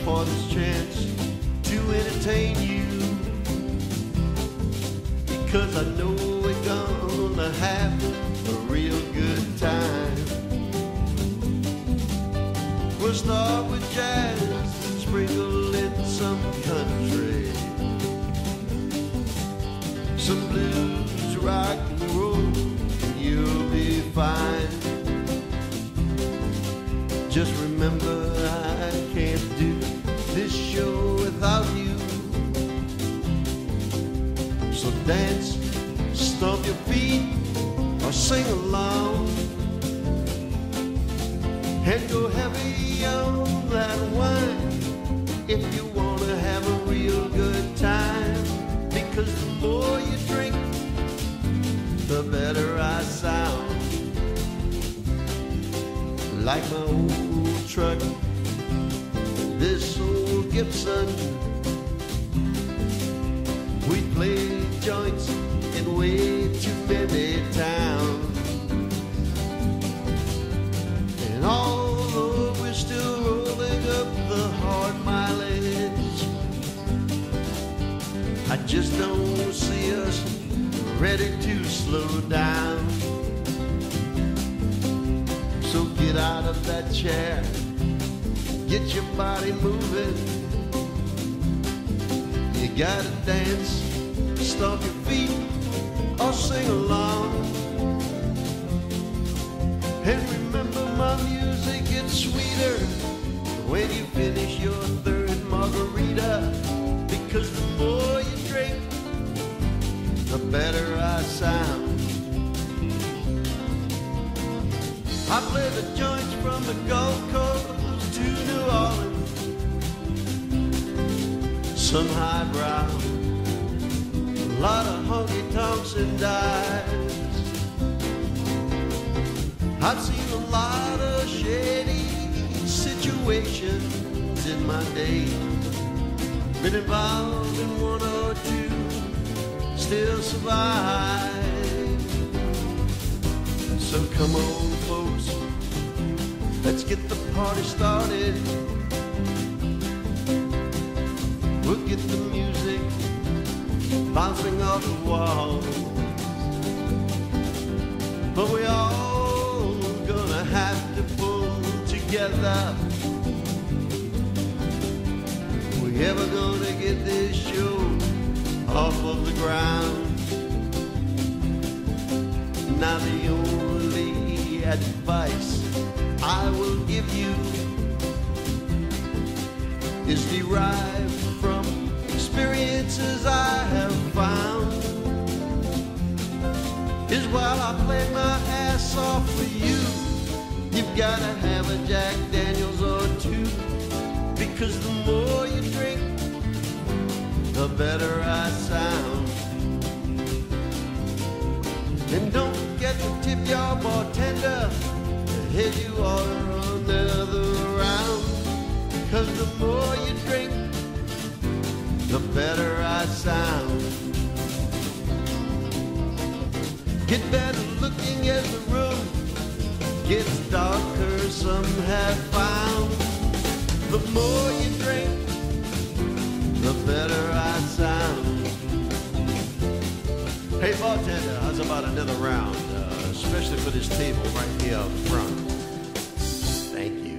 for this chance to entertain you, because I know we're gonna have a real good time. We'll start with jazz, sprinkle in some country, some blues, rock and roll, and you'll be fine. Just remember, I can't do this show without you. So dance, stomp your feet, or sing along, and go heavy on that wine if you wanna have a real good time. Because the more you drink, the better I sound. Like my old truck, this old Gibson. We played joints in way too many towns, and although we're still rolling up the hard mileage, I just don't see us ready to slow down. So get out of that chair, get your body moving. You gotta dance, stomp your feet, or sing along. And remember, my music gets sweeter when you finish your third margarita, because the more you drink, the better I sound. I play the joints from the Gulf Coast to New Orleans, some highbrow, a lot of honky-tonks and dives. I've seen a lot of shady situations in my day, been involved in one or two, still survive. So come on, folks, let's get the party started. We'll get the music bouncing off the walls, but we all gonna have to pull together. We ever gonna get this show off of the ground? Now the only advice I will give you is derived from experiences I have found, is while I play my ass off for you, you've gotta have a Jack Daniels or two, because the more you drink, the better I sound. And don't forget to tip your bartender if you order another round, because the more you drink, the better I sound. Get better looking as the room gets darker, some have found. The more you drink, the better I sound. Hey bartender, how's about another round? Especially for this table right here up front. Thank you.